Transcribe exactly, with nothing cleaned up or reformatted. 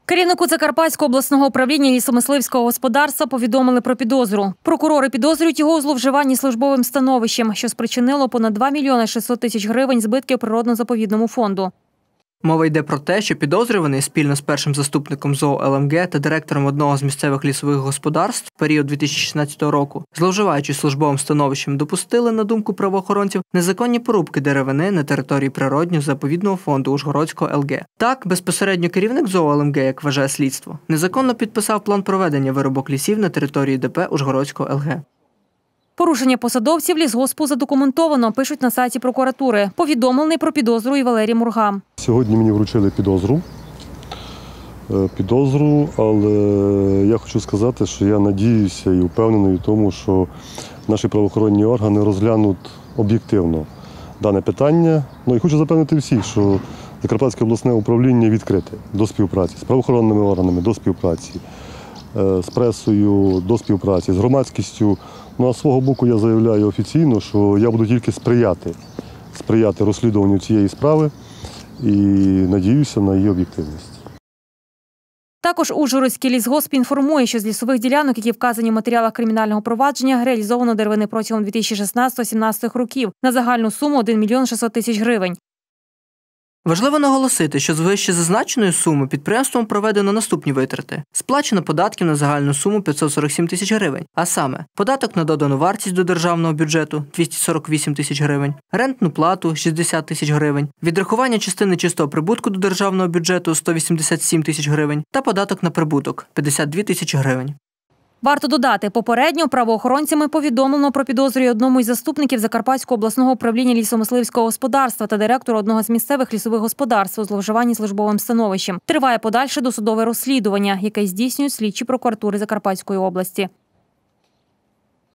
Керівнику Закарпатського обласного управління лісомисливського господарства повідомили про підозру. Прокурори підозрюють його у зловживанні службовим становищем, що спричинило понад два мільйони шістсот тисяч гривень збитків природно-заповідному фонду. Мова йде про те, що підозрюваний спільно з першим заступником ЗОО «Ел Ем Ге» та директором одного з місцевих лісових господарств в період дві тисячі шістнадцятого року, зловживаючи службовим становищем, допустили, на думку правоохоронців, незаконні порубки деревини на території природнього заповідного фонду Ужгородського Ел Ге. Так, безпосередньо керівник ЗОО «Ел Ем Ге», як вважає слідство, незаконно підписав план проведення вирубок лісів на території Де Пе Ужгородського Ел Ге. Порушення посадовців лісгоспу задокументовано, пишуть на сайті прокуратури. Повідомлений про підозру і Валерій Мурга. Сьогодні мені вручили підозру. Підозру, але я хочу сказати, що я надіюся і впевнений в тому, що наші правоохоронні органи розглянуть об'єктивно дане питання. Ну і хочу запевнити всіх, що Закарпатське обласне управління відкрите до співпраці з правоохоронними органами, до співпраці, з пресою, до співпраці, з громадськістю. Ну, а з свого боку я заявляю офіційно, що я буду тільки сприяти, сприяти розслідуванню цієї справи і надіюся на її об'єктивність. Також Ужгородський лісгосп інформує, що з лісових ділянок, які вказані в матеріалах кримінального провадження, реалізовано деревини протягом дві тисячі шістнадцятого - сімнадцятого років на загальну суму один мільйон шістсот тисяч гривень. Важливо наголосити, що з вище зазначеної суми підприємством проведено наступні витрати. Сплачено податків на загальну суму п'ятсот сорок сім тисяч гривень, а саме податок на додану вартість до державного бюджету – двісті сорок вісім тисяч гривень, рентну плату – шістдесят тисяч гривень, відрахування частини чистого прибутку до державного бюджету – сто вісімдесят сім тисяч гривень та податок на прибуток – п'ятдесят дві тисячі гривень. Варто додати, попередньо правоохоронцями повідомлено про підозру й одному із заступників Закарпатського обласного управління лісомисливського господарства та директору одного з місцевих лісових господарств у зловживанні службовим становищем. Триває подальше досудове розслідування, яке здійснюють слідчі прокуратури Закарпатської області.